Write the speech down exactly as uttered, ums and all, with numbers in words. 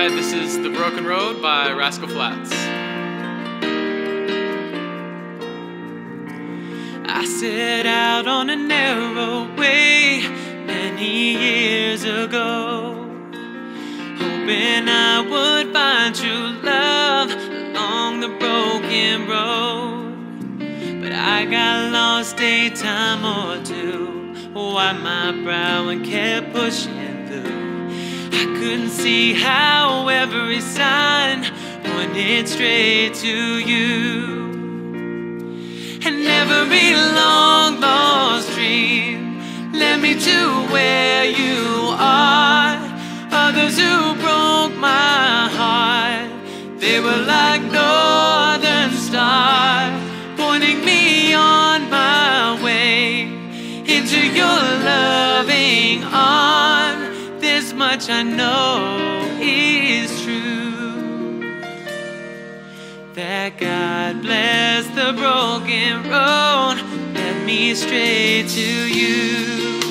Hi, this is The Broken Road by Rascal Flatts. I set out on a narrow way many years ago, hoping I would find true love along the broken road. But I got lost a time or two, wiped my brow and kept pushing through. I couldn't see how every sign pointed straight to you. And every long lost dream led me to where you are. Others who broke my heart, they were like northern star, pointing me on my way into your loving arms. This much I know is true, that God bless the broken road, led me straight to you.